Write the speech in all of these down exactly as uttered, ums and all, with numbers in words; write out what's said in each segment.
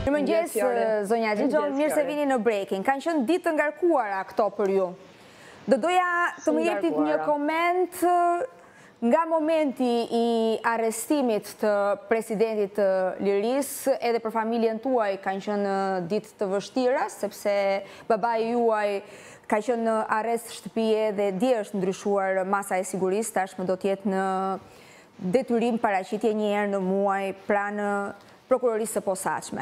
Mirëmëngjes, zonja Xhixho, mirë se vini në breaking. Kanë qenë ditë të ngarkuara këto për ju. Do doja të më jepit një koment nga momenti i arrestimit të presidentit të Liris, edhe për familjen tuaj kanë qenë ditë të vështira, sepse babai juaj ka qenë në arrest shtëpie dhe dje është ndryshuar masa e sigurisë, tashmë do të jetë në detyrim paraqitje një herë në muaj pranë prokurorisë së posaçme.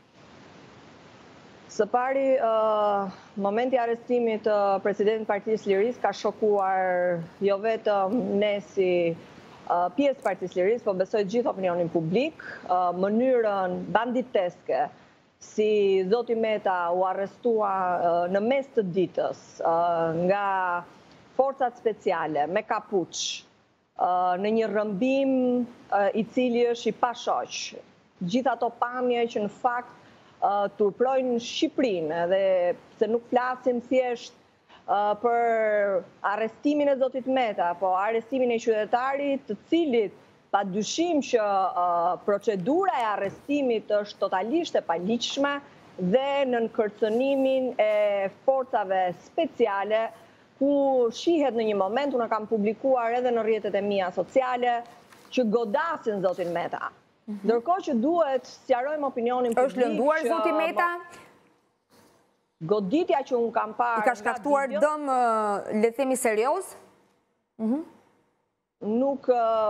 Së pari, momenti arrestimit të presidentit Partisë Liris ka shokuar jo vetëm ne si pjesë Partisë Liris, po besoj gjithë opinionin publik, mënyrën banditeske si zoti Meta u arrestua në mes të ditës nga forcat speciale me kapuç në një rrëmbim i cili është i pashoq. Gjithë ato pamje që në fakt turprojnë Shqipërinë, dhe se nuk flasim thjesht për arrestimin e zotit Meta, po arrestimin e qytetarit të cilit pa dyshim që procedura e arrestimit është totalisht e paligjshme dhe në nënkërcënimin e forcave speciale, ku shihet në një moment, unë kam publikuar edhe në rrjetet e mia sociale, që godasin zotin Meta. Ndërkohë që duhet sqarojmë opinionin publik. Është lënduar zoti Meta? Goditja që unë kam parë... I ka shkaktuar dëm, le të themi, serioz? Nuk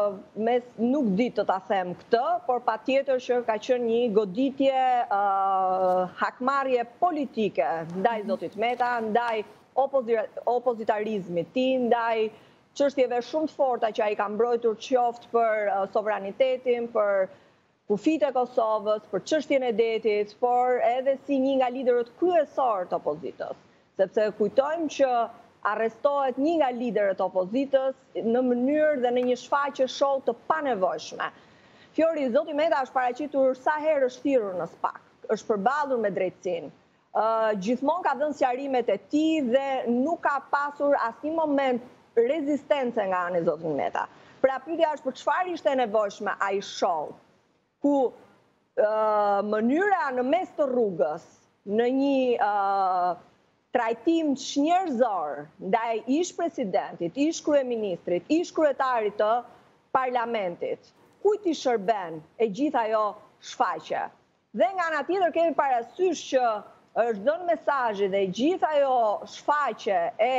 di të ta them këtë, por patjetër që ka qenë një goditje hakmarrje politike ndaj zotit Meta, ndaj opozitarizmit tij, ndaj çështjeve shumë të forta që ai ka mbrojtur, qoftë për sovranitetin, për kufijtë e Kosovës, për çështjen e detit, por edhe si një nga liderët kryesor të opozitës, sepse kujtojmë që arrestohet një nga liderët e opozitës në mënyrë dhe në një shfaqje show të panevojshme. Fjori, zoti Meta është paraqitur sa herë është thirrur në SPAK, është përballur me drejtësinë. Gjithmonë ka dhënë sqarimet e tij dhe nuk ka pasur asnjë moment rezistence nga ana e zotit Meta. Pra pyetja është për çfarë ishte nevojshme ai show, ku mënyra në mes të rrugës, në një trajtim shnjërzor ndaj ish presidentit, ish kryeministrit, ish kryetarit të parlamentit, kujt i shërben e gjithë ajo shfaqje. Dhe nga ana tjetër kemi parasysh që është dhënë mesazhi dhe gjithë ajo shfaqje e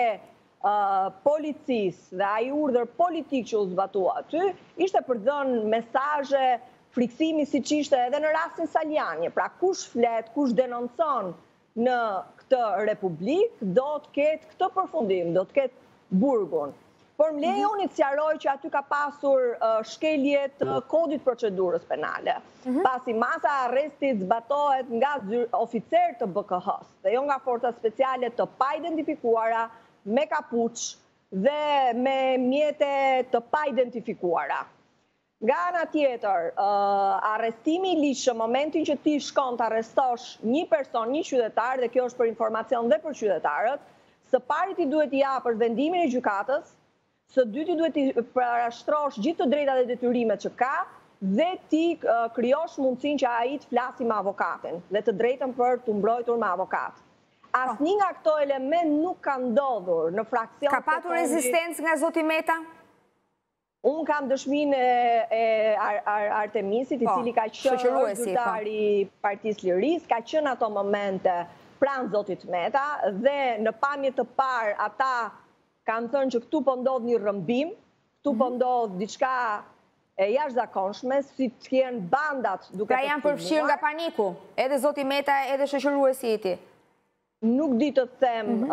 policisë dhe ai urdhër politik që u zbatua aty, ishte për dhënë mesazhe friksimi siç ishte edhe në rastin Saljani. Pra kush flet, kush denoncon në këtë republikë, do të ketë këtë përfundim, do të ketë burgun. Por më lejoni të sqaroj që aty ka pasur shkelje të kodit procedurës penale. Pasi masa e arrestit zbatohet nga oficer të B K H-s dhe jo nga forca speciale të pa identifikuara, me kapuç dhe me mjete të pa identifikuara. Nga ana tjetër, arrestimi i ligjshëm, momentin që ti shkon të arrestosh një person, një qytetar, dhe kjo është për informacion dhe për qytetarët, së pari ti duhet i japësh vendimin e gjykatës, së dyti duhet i parashtrosh gjithë të drejtat dhe detyrimet që ka, dhe ti krijosh mundësinë që ai të flasë me avokatin dhe të drejtën për të mbrojtur me avokat. Asnjë nga këto element nuk ka ndodhur në fraksion. Ka patur rezistencë nga zoti Meta? Unë kam dëshminë e Artemisit, i cili ka qenë zyrtari i Partisë Liris, ka qenë ato momente pranë zotit Meta, dhe në pamje të parë ata kanë thënë që këtu po ndodh një rrëmbim, këtu po ndodh diçka e jashtëzakonshme, si të jenë bandat duke të Pra janë përfshirë nga paniku, edhe zoti Meta, edhe shoqëruesi i tij. Nuk di të them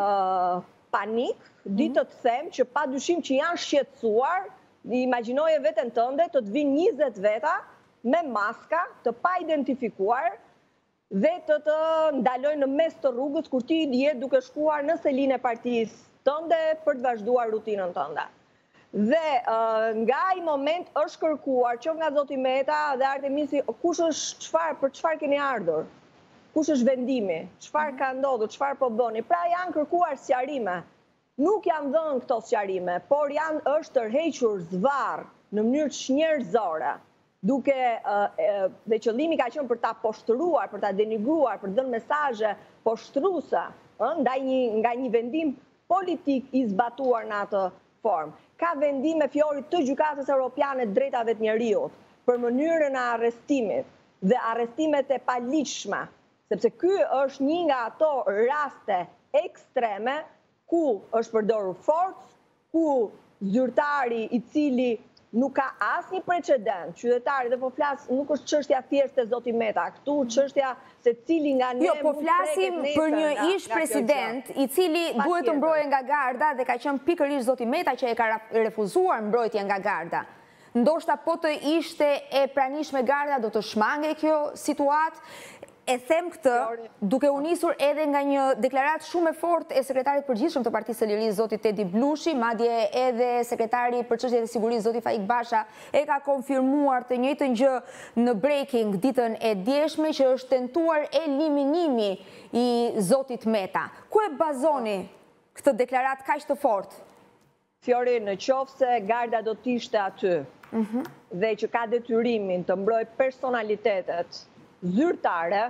panik, di të them që padyshim që janë shqetësuar. Imagjinoje veten tënde të të vinë njëzet veta me maska të pa identifikuar dhe të të ndalojnë në mes të rrugës kur ti je duke shkuar në selinë e partisë tënde për të vazhduar rutinën tënde. Dhe nga ai moment është kërkuar që nga zoti Meta dhe Artemisi, kush është çfarë, për çfarë keni ardhur? Kush është vendimi? Çfarë ka ndodhur? Çfarë po bëni? Pra janë kërkuar sqarime. Nuk janë dhënë këto sqarime, por janë është tërhequr zvarr në mënyrë shnjërzore duke dhe qëllimi ka qenë për ta poshtruar, për ta denigruar, për dhënë mesazhe poshtruese nga një vendim politik i zbatuar në atë formë. Ka vendime Fiori të Gjykatës Evropiane të Drejtave të Njeriut për mënyrën e arrestimit dhe arrestimet e paligjshme, sepse ky është një nga ato raste ekstreme ku është përdorur forcë, ku zyrtari i cili nuk ka asnjë precedent, qytetari dhe po flas, nuk është çështja thjesht e Zoti Meta, këtu çështja se cili nga ne Jo, po flasim për një ish president i cili duhet të mbrohej nga garda dhe ka qenë pikërisht Zoti Meta që e ka refuzuar mbrojtjen nga garda. Ndoshta po të ishte e pranishme garda do të shmange kjo situatë. E them këtë duke u nisur edhe nga një deklaratë shumë e fortë e sekretarit përgjithshëm të Partisë së Lirisë, zoti Tedi Blushi, madje edhe sekretari për çështjet e sigurisë, zoti Faik Basha, e ka konfirmuar të njëjtën gjë në breaking ditën e djeshme që është tentuar eliminimi i zotit Meta. Ku e bazoni këtë deklaratë kaq të fortë? Fiori, në qoftë se garda do të ishte aty dhe që ka detyrimin të mbrojë personalitetet zyrtare,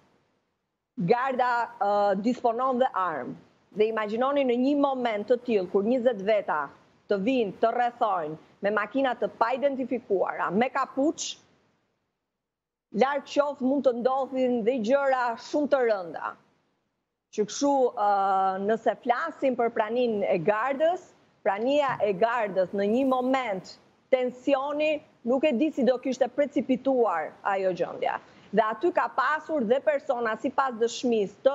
garda disponon dhe armë. Dhe imagjinoni në një moment të tillë, kur njëzet veta të vinë, të rrethojnë me makina të pa identifikuara, me kapuç, larg qoftë mund të ndodhin dhe gjëra shumë të rënda. Që kështu nëse flasim për praninë e gardës, prania e gardës në një moment tensioni nuk e di si do kishte precipituar ajo gjendja. Dhe aty ka pasur dhe persona si pas dëshmis të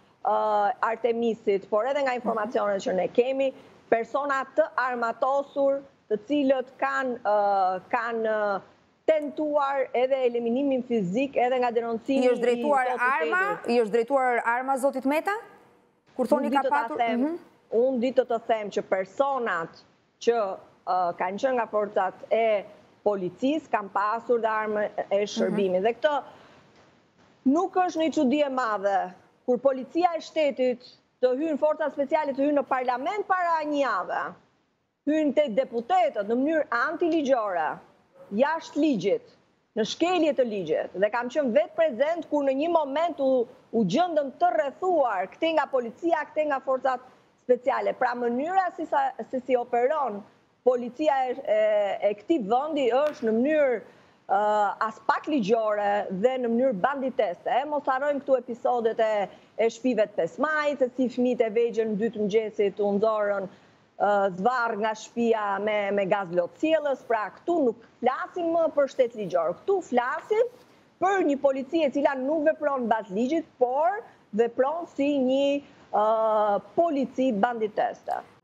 Artemisit, por edhe nga informacionet që ne kemi, persona të armatosur të cilët kanë tentuar edhe eliminimin fizik edhe nga denoncimi i zotit Tedi. I është drejtuar arma zotit Meta? Kur thoni ka patur? Unë ditë të them që personat që kanë qenë nga forcat e policisë kanë pasur dhe armë e shërbimit. Dhe këtë nuk është një çudi e madhe kur policia e shtetit të hynë, forca speciale të hynë në parlament para një jave, hynë të deputetët në mënyrë antiligjore, jashtë ligjit, në shkelje të ligjit, dhe kam qenë vetë prezent kur në një moment u, u gjëndëm të rrethuar këte nga policia, këte nga forcat speciale. Pra mënyra si, sa, si, si operon policia e, e, e këtij vendi është në mënyrë Uh, as pak ligjore dhe në mënyrë banditese. E mos harrojmë këtu episodet e, e shtëpive të pesë majit, se si fëmijët e vegjël në dy të mëngjesit u nxorën uh, zvarr nga shtëpia me, me gaz lotësielës. Pra këtu nuk flasim më për shtet ligjor. Këtu flasim për një polici e cila nuk vepron mbas ligjit, por vepron si një uh, polici banditese.